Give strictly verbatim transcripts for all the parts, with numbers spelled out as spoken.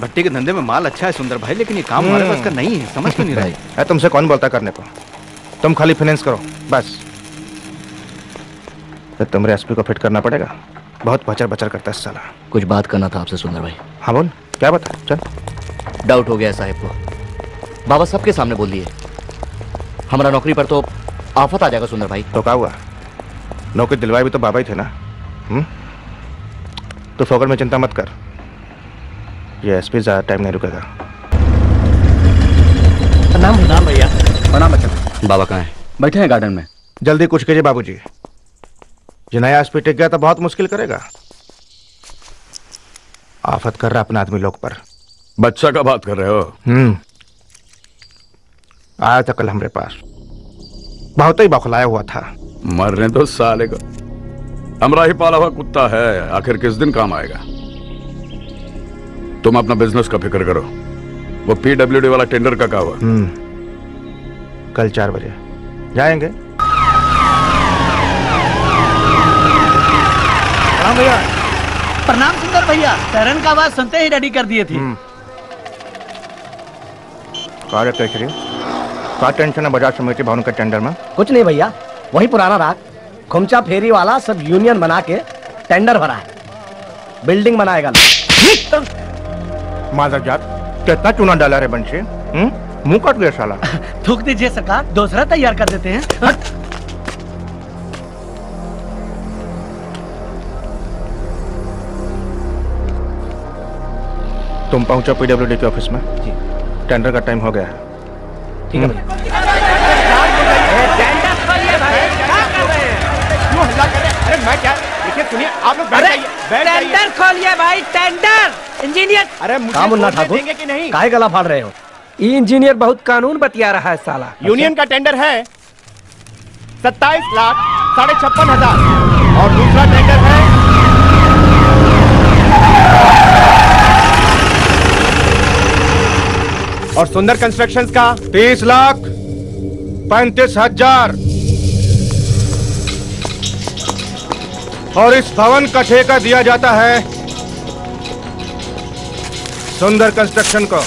भट्टी के धंधे में माल अच्छा है सुंदर भाई, लेकिन ये काम हमारे पास का नहीं है, समझ क्यों नहीं रहा है? तुमसे कौन बोलता करने को? तुम खाली फाइनेंस करो बस। तो तुम्हारे एसपी को फिट करना पड़ेगा, बहुत बचर बचर करता है साला। कुछ बात करना था आपसे सुंदर भाई। हाँ बोल, क्या बता? चल। डाउट हो गया साहब को, बाबा सबके सामने बोल दिए। हमारा नौकरी पर तो आफत आ जाएगा सुंदर भाई। तो क्या हुआ? नौकरी दिलवाए भी तो बाबा ही थे ना। हम्म? तो फोकट में चिंता मत कर, ये एसपी ज्यादा टाइम नहीं रुकेगा। प्रणाम प्रणाम भैया। प्रणाम बच्चा। बाबा कहाँ हैं? बैठे हैं गार्डन में। जल्दी कुछ कीजिए बाबूजी, ये नया एसपी टिक गया तो बहुत मुश्किल करेगा। आफत कर रहा अपने आदमी लोग पर। बच्चा का बात कर रहे हो? हम्म, आया था कल हमारे पास, बहुत ही बौखलाया हुआ था। मरने तो साले को, हमरा ही पाला हुआ कुत्ता है, आखिर किस दिन काम आएगा? तुम अपना बिजनेस का फिक्र करो। वो पीडब्ल्यूडी वाला टेंडर का क्या हुआ? हम्म, कल चार बजे जाएंगे। प्रणाम भैया। प्रणाम सुंदर भैया, सायरन का आवाज सुनते ही रेडी कर दिए थे। क्या टेंशन है बजाज समिति भवन के टेंडर में? कुछ नहीं भैया, वही पुराना राग खुमचा फेरी वाला सब यूनियन बना के टेंडर भरा है, बिल्डिंग बनाएगा। माधव जात, कितना चूना डाला रे बंशी? मुंह कट गया साला। थूक दीजिए सरकार, दूसरा तैयार कर देते हैं। तुम पहुंचो पीडब्ल्यूडी के ऑफिस में। जी। टेंडर का टाइम हो गया है। ठीक है भैया। अरे मैं क्या, देखिए सुनिए आप लोग बैठ जाइए, बैठ जाइए। टेंडर खोलिए भाई, टेंडर। इंजीनियर, अरे मुझे मुन्ना ठाकुर देंगे कि नहीं? काहे गला फाड़ रहे हो? ये इंजीनियर बहुत कानून बतिया रहा है साला। यूनियन का टेंडर है सत्ताईस लाख साढ़े छप्पन हजार और दूसरा टेंडर है और सुंदर कंस्ट्रक्शंस का तीस लाख पैंतीस हजार और इस भवन का ठेका दिया जाता है सुंदर कंस्ट्रक्शन को।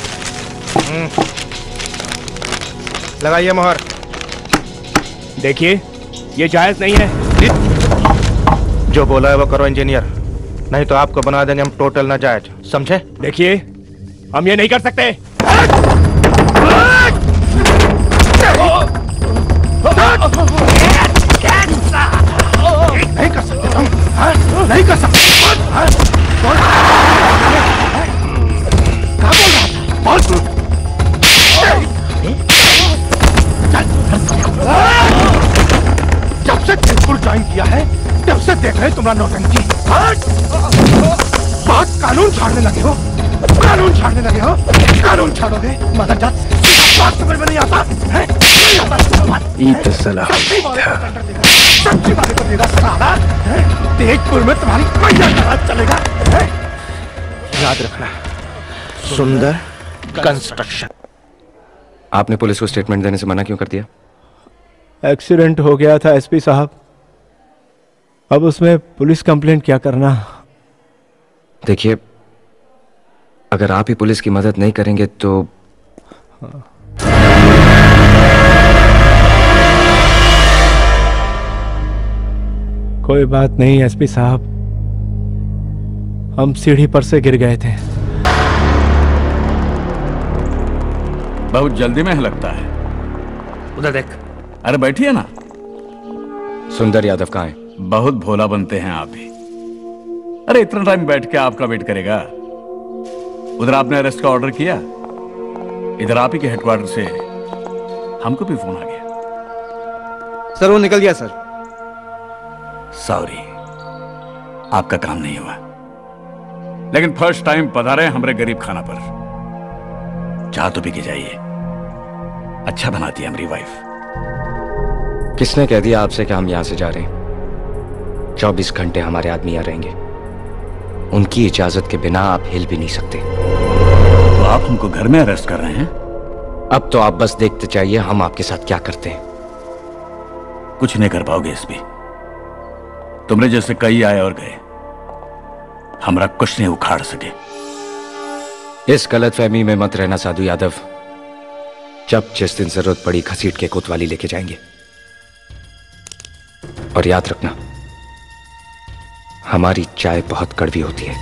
लगाइए मोहर। देखिए ये जायज नहीं है। जो बोला है वो करो इंजीनियर, नहीं तो आपको बना देंगे हम टोटल नाजायज, समझे? देखिए हम ये नहीं कर सकते। नहीं कर सकते तुम, नहीं कर सकते। क्या बोल रहा था? बोल। जब से जयपुर ज्वाइन किया है तब से देख रहे तुम्हारा नौटंकी। बहुत कानून छाड़ने लगे हो, कानून छाड़ने लगे हो, कानून छाड़ोगे मदर जात, बात समझ में नहीं आता है? नहीं आता। ये तो सलाह सच्ची बात को देगा साला। तेजपुर में तुम्हारी मैया का राज चलेगा। याद रखना, सुंदर कंस्ट्रक्शन। आपने पुलिस को स्टेटमेंट देने से मना क्यों कर दिया? एक्सीडेंट हो गया था एसपी साहब, अब उसमें पुलिस कंप्लेंट क्या करना। देखिए, अगर आप ही पुलिस की मदद नहीं करेंगे तो कोई बात नहीं एसपी साहब, हम सीढ़ी पर से गिर गए थे। बहुत जल्दी में लगता है। उधर देख। अरे बैठिए ना। सुंदर यादव कहाँ है? बहुत भोला बनते हैं आप भी। अरे इतना टाइम बैठ के आपका वेट करेगा? उधर आपने अरेस्ट का ऑर्डर किया, इधर आप ही के हेडक्वार्टर से हमको भी फोन आ गया। सर वो निकल गया सर। सॉरी, आपका काम नहीं हुआ, लेकिन फर्स्ट टाइम पधारे हमारे गरीब खाना पर। चाह तो पी के जाइए, अच्छा बनाती है हमारी वाइफ। किसने कह दिया आपसे कि हम यहां से जा रहे हैं? चौबीस घंटे हमारे आदमी यहाँ रहेंगे, उनकी इजाजत के बिना आप हिल भी नहीं सकते। तो आप हमको घर में अरेस्ट कर रहे हैं? अब तो आप बस देखते चाहिए हम आपके साथ क्या करते हैं। कुछ नहीं कर पाओगे एसपी, तुमरे जैसे कई आए और गए, हमरा कुछ नहीं उखाड़ सके। इस गलतफहमी में मत रहना साधु यादव। जब जिस दिन जरूरत पड़ी घसीट के कोतवाली लेके जाएंगे। और याद रखना, हमारी चाय बहुत कड़वी होती है।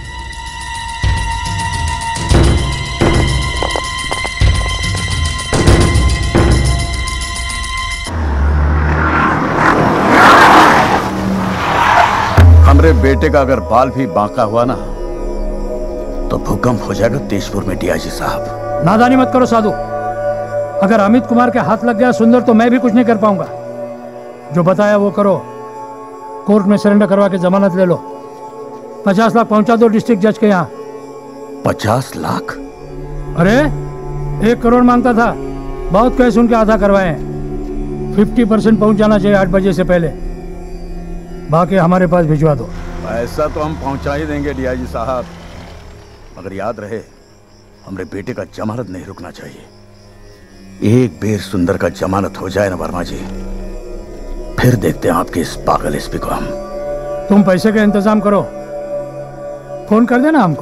हमरे बेटे का अगर बाल भी बांका हुआ ना तो भूकंप हो जाएगा तेजपुर में। डीआईजी साहब, नादानी मत करो साधु। अगर अमित कुमार के हाथ लग गया सुंदर तो मैं भी कुछ नहीं कर पाऊंगा। जो बताया वो करो। कोर्ट में सरेंडर करवा के जमानत ले लो। पचास लाख पहुंचा दो डिस्ट्रिक्ट जज के यहाँ। पचास लाख? अरे एक करोड़ मांगता था, बहुत केस उनके आधा करवाए हैं। फिफ्टी परसेंट पहुंच जाना चाहिए आठ बजे से पहले। बाकी हमारे पास भिजवा दो। ऐसा तो हम पहुंचा ही देंगे डीआईजी साहब, मगर याद रहे हमरे बेटे का जमानत नहीं रुकना चाहिए। एक बेर सुंदर का जमानत हो जाए ना वर्मा जी, फिर देखते हैं आपके इस पागल एसपी को हम। तुम पैसे का इंतजाम करो, फोन कर देना हमको।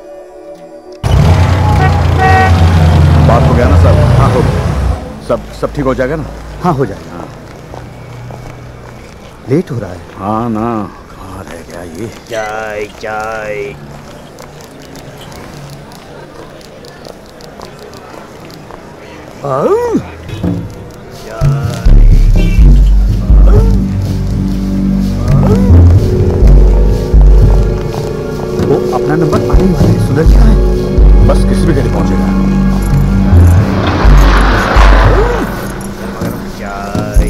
बात हो गया ना सर? हाँ हो गया। सब सब ठीक हो जाएगा ना? हाँ हो जाएगा। लेट हो रहा है। हाँ ना, कहाँ रह गया ये? चाय चाय। वो अपना नंबर आने वाला है। सुंदर क्या है? बस किसी भी घड़ी पहुंचेगा। चाय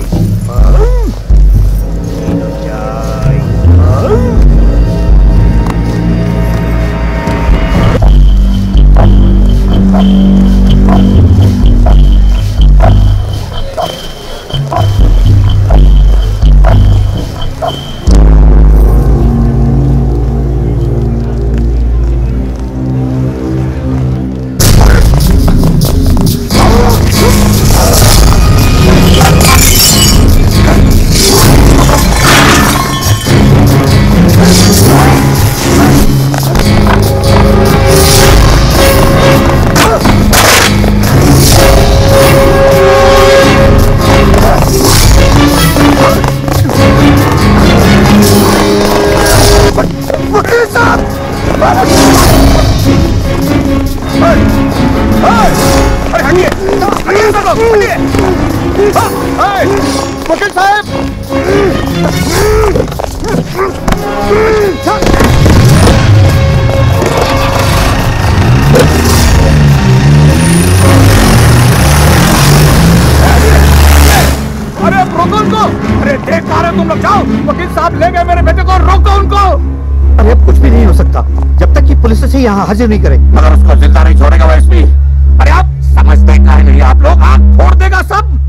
वकील साहब, अरे रोको उनको। अरे देख पा रहे हो तुम लोग, जाओ। वकील साहब ले गए मेरे बेटे को, रोको उनको। अरे अब कुछ भी नहीं हो सकता जब तक कि पुलिस से यहाँ हाजिर नहीं करे। मगर उसको जिंदा नहीं छोड़ेगा वो एसपी। अरे आप समझते क्या है नहीं आप लोग? आंख फोड़ देगा सब।